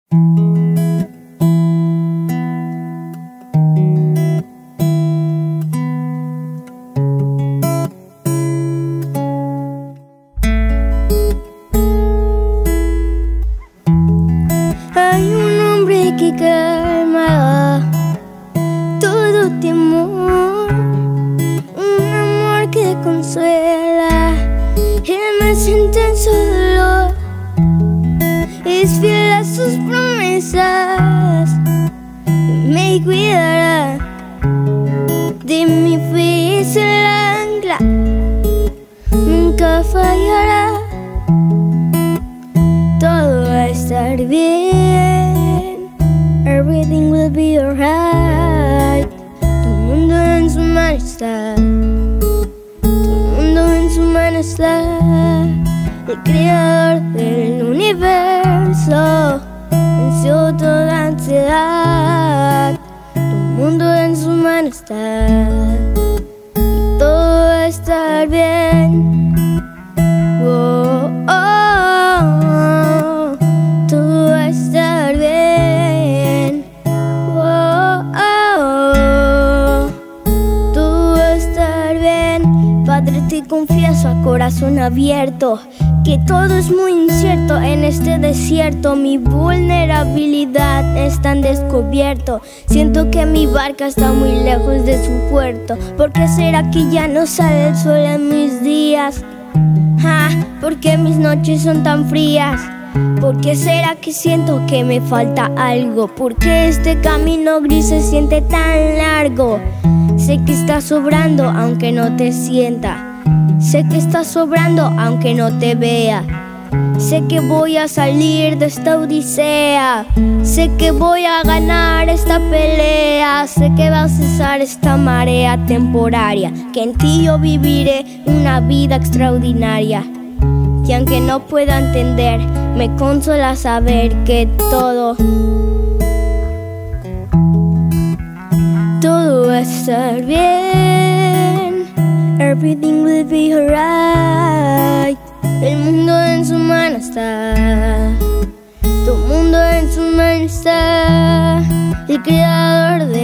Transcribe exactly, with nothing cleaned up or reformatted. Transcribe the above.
Hay un hombre que calma todo temor, un amor que consuela el más intenso dolor. Es fiel a sus promesas y me cuidará. De mi fe es el ancla, nunca fallará. Todo va a estar bien, everything will be alright. Tu mundo en su mano está, tu mundo en su mano está. El creador del universo venció toda ansiedad. Tu mundo en su mano está y todo va a estar bien. Oh, oh, oh, todo va a estar bien. Oh, oh, oh, todo va a estar bien. Padre, te confieso a corazón abierto que todo es muy incierto en este desierto. Mi vulnerabilidad está en descubierto. Siento que mi barca está muy lejos de su puerto. ¿Por qué será que ya no sale el sol en mis días? Ah, ¿por qué mis noches son tan frías? ¿Por qué será que siento que me falta algo? ¿Por qué este camino gris se siente tan largo? Sé que está sobrando aunque no te sienta. Sé que está sobrando aunque no te vea. Sé que voy a salir de esta odisea. Sé que voy a ganar esta pelea. Sé que va a cesar esta marea temporaria, que en ti yo viviré una vida extraordinaria. Y aunque no pueda entender, me consuela saber que todo Todo va a estar bien, everything will be alright. El mundo en su mano está, tu mundo en su mano está. El creador de